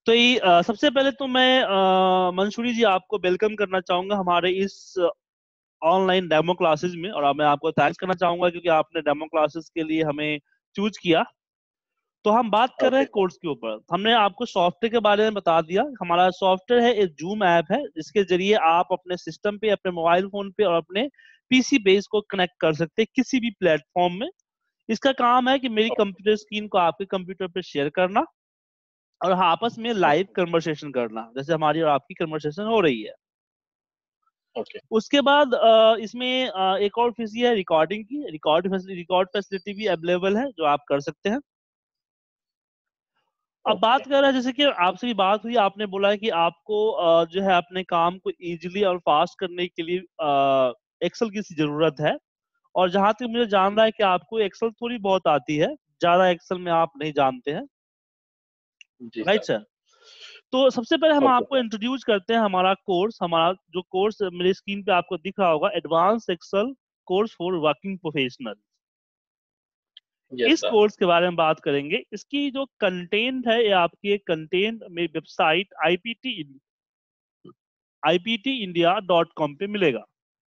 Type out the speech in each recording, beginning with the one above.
तो ये सबसे पहले तो मैं मंसूरी जी आपको वेलकम करना चाहूंगा हमारे इस ऑनलाइन डेमो क्लासेस में। और मैं आपको थैंक्स करना चाहूंगा क्योंकि आपने डेमो क्लासेस के लिए हमें चूज किया। तो हम बात कर रहे ओके। हैं कोर्स के ऊपर। हमने आपको सॉफ्टवेयर के बारे में बता दिया। हमारा सॉफ्टवेयर है एक जूम ऐप है जिसके जरिए आप अपने सिस्टम पे, अपने मोबाइल फोन पे और अपने पीसी पे इसको कनेक्ट कर सकते हैं किसी भी प्लेटफॉर्म में। इसका काम है कि मेरी कंप्यूटर स्क्रीन को आपके कंप्यूटर पे शेयर करना और आपस में लाइव ओके। कन्वर्सेशन करना, जैसे हमारी और आपकी कन्वर्सेशन हो रही है। ओके। उसके बाद इसमें एक और फीचर है रिकॉर्डिंग की। रिकॉर्ड फैसिलिटी भी अवेलेबल है जो आप कर सकते हैं। अब ओके। बात कर रहे हैं, जैसे कि आपसे भी बात हुई, आपने बोला है कि आपको जो है अपने काम को इजीली और फास्ट करने के लिए एक्सेल की जरूरत है। और जहां तक मुझे जान रहा है कि आपको एक्सेल थोड़ी बहुत आती है, ज्यादा एक्सेल में आप नहीं जानते हैं। जी राइट सर। सर। तो सबसे पहले हम ओके आपको सर। इंट्रोड्यूस करते हैं हमारा कोर्स। हमारा जो कोर्स मेरे स्क्रीन पे आपको दिख रहा होगा, advance excel course for working professional. Yes इस सर। कोर्स के बारे में बात करेंगे। इसकी जो कंटेंट है, ये आपकी एक कंटेंट मेरी वेबसाइट IPTindia.com पे मिलेगा।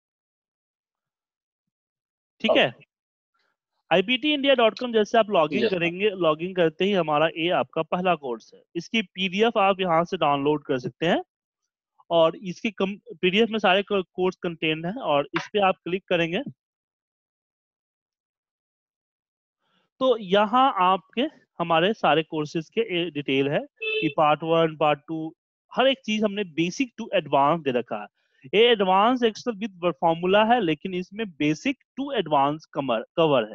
ठीक है। ओके। IPTindia.com जैसे आप लॉगिन यस सर। करेंगे, लॉगिन करते ही हमारा ये आपका पहला कोर्स है। इसकी PDF आप यहाँ से डाउनलोड कर सकते हैं। और इसकी PDF में सारे कोर्स कंटेंट है और इस पे आप क्लिक करेंगे तो यहाँ आपके हमारे सारे कोर्सेज के डिटेल है कि पार्ट 1 पार्ट 2 हर एक चीज हमने बेसिक टू एडवांस दे रखा है। ये एडवांस एक्सेल विद फॉर्मूला है, लेकिन इसमें बेसिक टू एडवांस कवर है।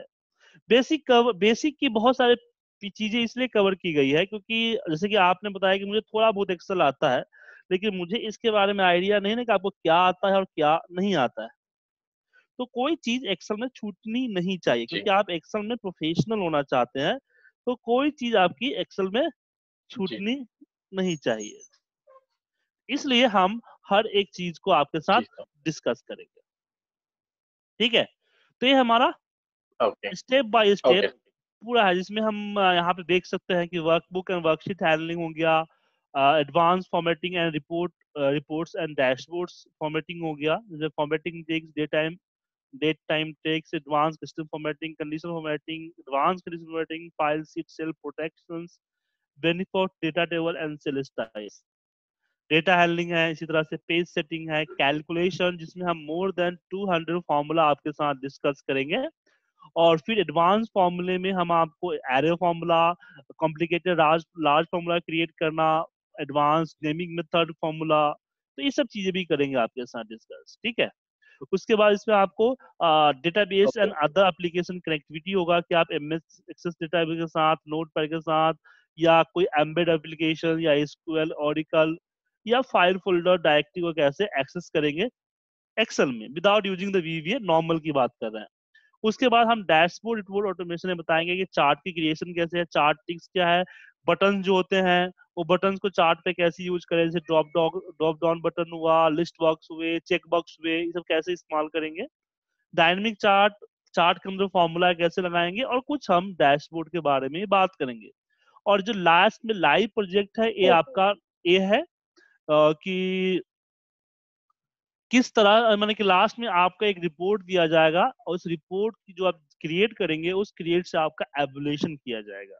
बेसिक की बहुत सारे चीजें इसलिए कवर की गई है क्योंकि जैसे कि आपने बताया कि मुझे थोड़ा बहुत एक्सेल आता है, लेकिन मुझे इसके बारे में आइडिया नहीं है कि आपको क्या आता है और क्या नहीं आता है। तो कोई चीज एक्सेल में छूटनी नहीं चाहिए जी। क्योंकि आप एक्सेल में प्रोफेशनल होना चाहते हैं। तो कोई चीज आपकी एक्सेल में जी। छूटनी नहीं चाहिए। इसलिए हम हर एक चीज को आपके साथ जी सर। डिस्कस करेंगे। ठीक है। तो ये हमारा okay. Step by step okay. पूरा है, जिसमें हम यहाँ पे देख सकते हैं कि वर्कबुक एंड वर्कशीट हैंडलिंग हो गया, advance formatting and reports and dashboards formatting हो गया। जैसे formatting text date time takes, advanced custom formatting, conditional formatting, advanced conditional formatting, file sheet cell protections, benefit data table and cell styles। Data handling है, इसी तरह से page setting है, calculation जिसमें हम मोर देन 200 फॉर्मूला आपके साथ discuss करेंगे। और फिर एडवांस फॉर्मूले में हम आपको array formula, complicated large large formula create करना, एडवांस नेमिंग मेथड फॉर्मूला, तो ये सब चीजें भी करेंगे आपके साथ डिस्कस। ठीक है। उसके बाद इसमें आपको database okay. And other application connectivity होगा कि आप MS एक्सेस डेटाबेस के साथ, नोटपैड के साथ, या कोई एम्बेड एप्लीकेशन या SQL, ओरेकल या फाइल फोल्डर डायरेक्टरी को कैसे एक्सेस करेंगे एक्सेल में without using the VBA normal की बात कर रहे हैं। उसके बाद हम डैशबोर्ड रिपोर्ट ऑटोमेशन में बताएंगे कि चार्ट की क्रिएशन कैसे है, चार्ट टिक्स क्या है, बटन जो होते हैं वो बटन को चार्ट पे कैसे यूज करें, जैसे ड्रॉप डाउन बटन हुआ, लिस्ट बॉक्स हुए, चेक बॉक्स हुए, ये सब कैसे इस्तेमाल करेंगे। डायनेमिक चार्ट, चार्ट के अंदर फॉर्मूला कैसे लगाएंगे, और कुछ हम डैशबोर्ड के बारे में बात करेंगे। और जो लास्ट में लाइव प्रोजेक्ट है ये ओके। आपका ये है कि किस तरह, माने कि लास्ट में आपका एक रिपोर्ट दिया जाएगा और उस रिपोर्ट की जो आप क्रिएट करेंगे उस क्रिएट से आपका एवल्यूएशन किया जाएगा।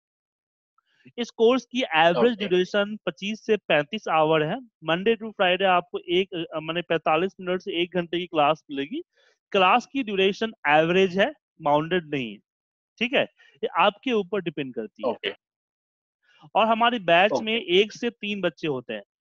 इस कोर्स की एवरेज ओके। ड्यूरेशन 25 से 35 आवर है। मंडे टू फ्राइडे आपको एक माने 45 मिनट से 1 घंटे की क्लास मिलेगी। क्लास की ड्यूरेशन एवरेज है, बाउंडेड नहीं है। ठीक है। ये आपके ऊपर डिपेंड करती है। ओके। और हमारी बैच में ओके। 1 से 3 बच्चे होते हैं।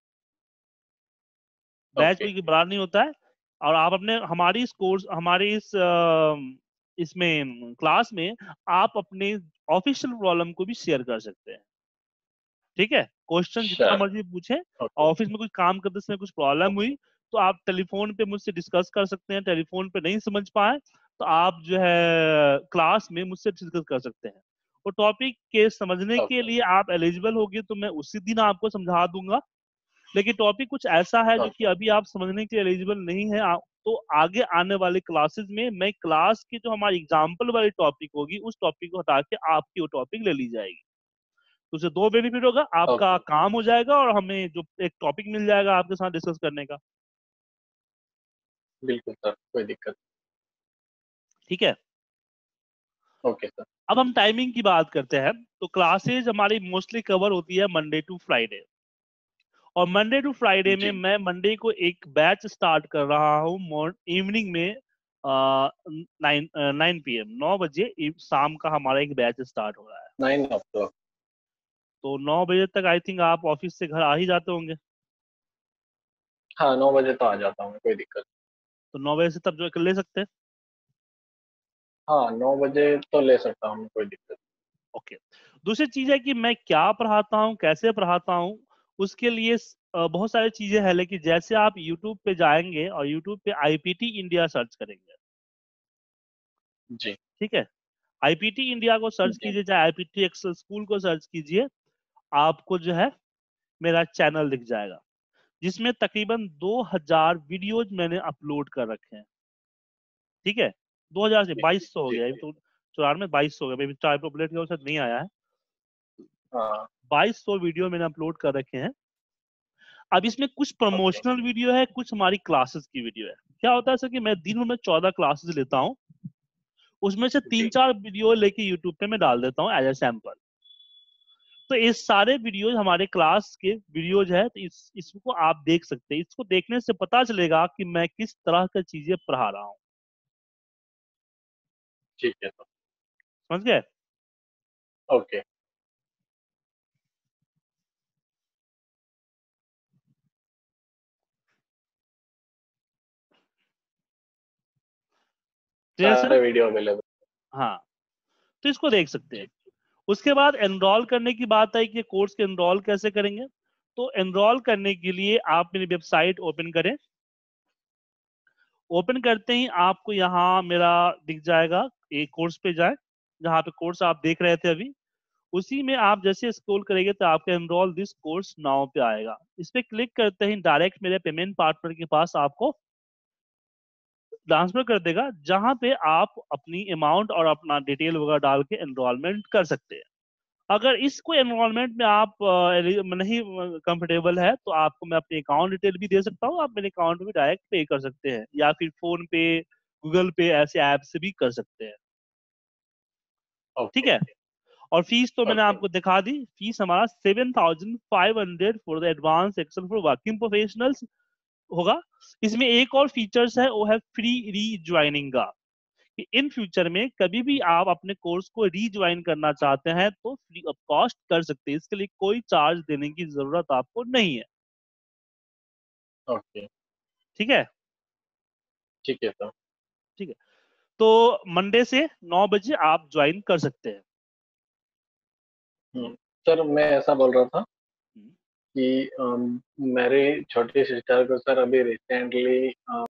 Batch okay. कोई बड़ा नहीं होता है। और आप अपने हमारी इस कोर्स हमारी इस इसमें क्लास में आप अपने ऑफिशियल प्रॉब्लम को भी शेयर कर सकते हैं। ठीक है। क्वेश्चन जितना सर। मर्जी पूछे। ओके। ऑफिस में कुछ काम करते समय कुछ प्रॉब्लम ओके। हुई तो आप टेलीफोन पे मुझसे डिस्कस कर सकते हैं। टेलीफोन पे नहीं समझ पाए तो आप जो है क्लास में मुझसे डिस्कस कर सकते हैं। वो टॉपिक के समझने के ओके। लिए आप एलिजिबल होगे तो मैं उसी दिन आपको समझा दूंगा। लेकिन टॉपिक कुछ ऐसा है जो कि ओके। अभी आप समझने के लिए एलिजिबल नहीं है, तो आगे आने वाले क्लासेस में मैं क्लास की जो हमारी एग्जाम्पल वाली टॉपिक होगी उस टॉपिक को हटा के आपकी वो टॉपिक ले ली जाएगी। तो उससे 2 बेनिफिट होगा, आपका काम हो जाएगा और हमें जो एक टॉपिक मिल जाएगा आपके साथ डिस्कस करने का। बिल्कुल सर, कोई दिक्कत। ठीक है, ओके सर। अब हम टाइमिंग की बात करते हैं। तो क्लासेज हमारी मोस्टली कवर होती है मंडे टू फ्राइडे, और मंडे टू फ्राइडे में जी मैं मंडे को एक बैच स्टार्ट कर रहा हूँ इवनिंग में 9 PM 9 बजे शाम का हमारा एक बैच स्टार्ट हो रहा है। 9 o'clock। तो 9 बजे तक आई थिंक आप ऑफिस से घर आ ही जाते होंगे। हाँ, 9 बजे तो आ जाता हूँ, कोई दिक्कत। तो 9 बजे से तब जो कर ले सकते हैं। हाँ, 9 बजे तो ले सकता हूँ, कोई दिक्कत। ओके, दूसरी चीज है कि मैं क्या पढ़ाता हूँ, कैसे पढ़ाता हूँ, उसके लिए बहुत सारी चीजें हैं। लेकिन जैसे आप YouTube पे जाएंगे और YouTube पे IPT इंडिया सर्च करेंगे, जी ठीक है, IPT इंडिया को सर्च जी कीजिए, चाहे IPT एक्सेल स्कूल को सर्च कीजिए, आपको जो है मेरा चैनल दिख जाएगा, जिसमें तकरीबन 2000 वीडियोज मैंने अपलोड कर रखे हैं। ठीक है, 2000 से जी 2200 हो जी गया, जी। तो 94 में 2200 हो गया, मे बी ट्राई पॉपुलेट की वजह से नहीं आया है। हाँ। 2200 वीडियो मैंने अपलोड कर रखे हैं। अब इसमें कुछ ओके। प्रमोशनल वीडियो है, कुछ हमारी क्लासेस की वीडियो है। क्या होता है सर कि मैं दिन भर में 14 क्लासेस लेता हूँ, उसमें से तीन जी चार वीडियो लेके यूट्यूब पे मैं डाल देता हूँ एज ए सैंपल। तो इस सारे वीडियोज हमारे क्लास के वीडियोज है, तो इसको आप देख सकते हैं। इसको देखने से पता चलेगा कि मैं किस तरह की चीजें पढ़ा रहा हूँ। ठीक है सर। समझ गए? ओके। Clear sir? सारे वीडियो अवेलेबल। हाँ, तो इसको देख सकते हैं। जी उसके बाद एनरोल करने की बात आई कि कोर्स के एनरोल कैसे करेंगे। तो एनरोल करने के लिए आप मेरी वेबसाइट ओपन करें। ओपन करते ही आपको यहाँ मेरा दिख जाएगा, एक कोर्स पे जाए, जहाँ पे कोर्स आप देख रहे थे अभी, उसी में आप जैसे स्क्रॉल करेंगे तो आपका एनरोल दिस कोर्स नाउ पे आएगा। इस पे क्लिक करते ही डायरेक्ट मेरे पेमेंट पार्टनर के पास आपको ट्रांसफर कर देगा, जहां पे आप अपनी अमाउंट और अपना डिटेल वगैरह डाल के एनरोलमेंट कर सकते हैं। अगर इसको एनरोलमेंट में आप नहीं कंफर्टेबल है, तो आपको मैं अपनी अकाउंट डिटेल भी दे सकता हूँ, आप मेरे अकाउंट में डायरेक्ट पे कर सकते हैं, या फिर फोन पे, गूगल पे ऐसे ऐप से भी कर सकते हैं। ठीक ओके है, और फीस तो मैंने ओके। आपको दिखा दी। फीस हमारा 7500 for the advance Excel for working professionals होगा। इसमें एक और फीचर्स है, वो है फ्री रीज्वाइनिंग का, कि इन फ्यूचर में कभी भी आप अपने कोर्स को रीज्वाइन करना चाहते हैं तो फ्री ऑफ कॉस्ट कर सकते हैं, इसके लिए कोई चार्ज देने की जरूरत आपको नहीं है। ओके। ठीक है, ठीक है सर। ठीक है, तो मंडे से 9 बजे आप ज्वाइन कर सकते हैं। हम्म, सर मैं ऐसा बोल रहा था हम्म, कि मेरी छोटी सिस्टर को सर अभी रिसेंटली